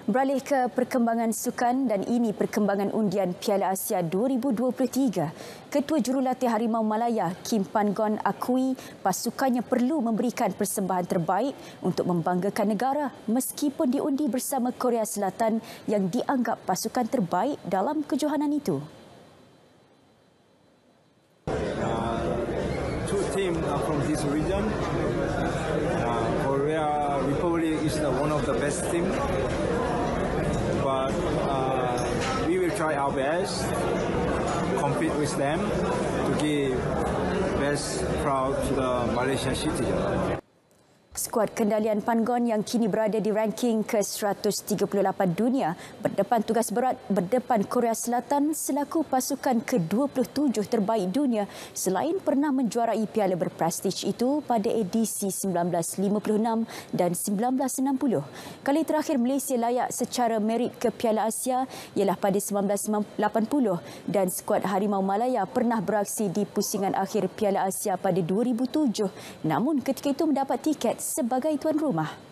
Beralih ke perkembangan sukan dan ini perkembangan undian Piala Asia 2023. Ketua Jurulatih Harimau Malaya, Kim Pan-gon akui pasukannya perlu memberikan persembahan terbaik untuk membanggakan negara meskipun diundi bersama Korea Selatan yang dianggap pasukan terbaik dalam kejohanan itu. Two teams from this region. Korea Republic is one of the best team. But we will try our best compete with them to give best proud to the Malaysian citizen. Skuad kendalian Pan-gon yang kini berada di ranking ke-138 dunia berdepan tugas berat berdepan Korea Selatan selaku pasukan ke-27 terbaik dunia selain pernah menjuarai piala berprestij itu pada edisi 1956 dan 1960. Kali terakhir Malaysia layak secara merit ke Piala Asia ialah pada 1980 dan skuad Harimau Malaya pernah beraksi di pusingan akhir Piala Asia pada 2007 namun ketika itu mendapat tiket sebagai tuan rumah.